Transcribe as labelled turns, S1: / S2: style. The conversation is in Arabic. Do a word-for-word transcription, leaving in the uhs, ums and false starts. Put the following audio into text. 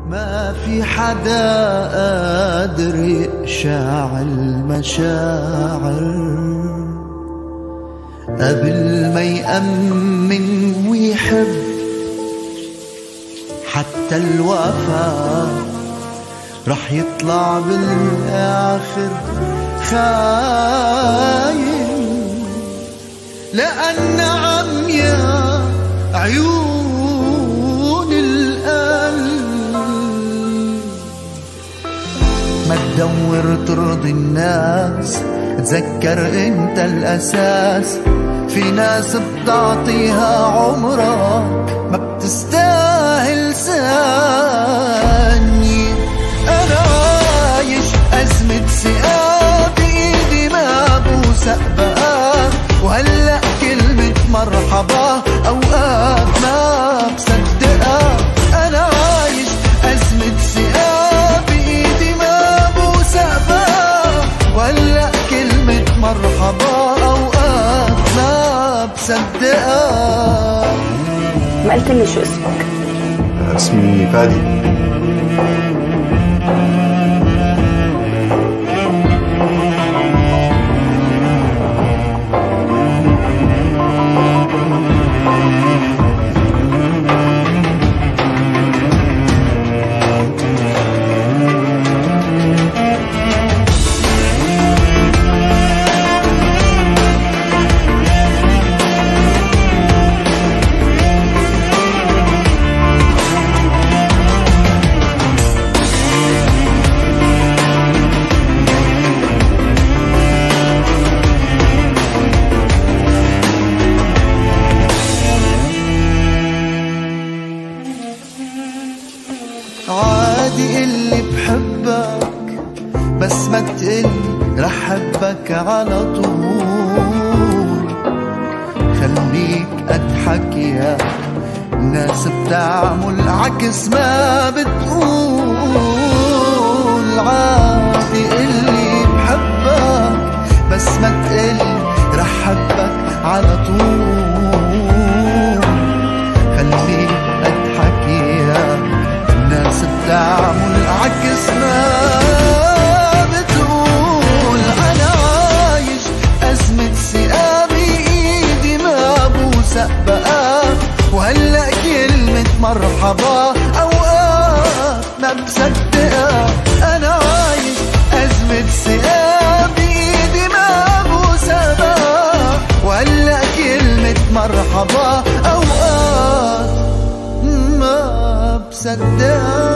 S1: ما في حدا قادر يقشع المشاعر قبل ما يأمن ويحب، حتى الوفا رح يطلع بالآخر خاين، لأن عميا عيون القلب. ما تدور ترضي الناس، تذكر انت الأساس. في ناس بتعطيها عمرك ما بتستاهل ثانية. أنا عايش أزمة ثقة بإيدي ما بوثق بقى، وهلأ كلمة مرحبا أوقات ما بصدقها. أنا عايش أزمة ثقة بإيدي ما بوثق بقى، وهلأ كلمة مرحبا أوقات ما بصدقها.
S2: ما قلت لي شو اسمك؟
S3: اسمي فادي.
S1: عادي اللي بحبك بس ما تقل رح حبك على طول. خليك اضحك يا الناس بتعمل عكس ما بتقول. عادي اللي بحبك بس ما تقل رح حبك على طول. خليك اضحك يا الناس بتعمل عكس ما بتقول. أنا عايش أزمة ثقة بإيدي ما بوثق بقى، وهلأ كلمة مرحبا أوقات ما بصدقها. أنا عايش أزمة ثقة بإيدي ما بوثق بقى، وهلأ كلمة مرحبا أوقات ما بصدقها.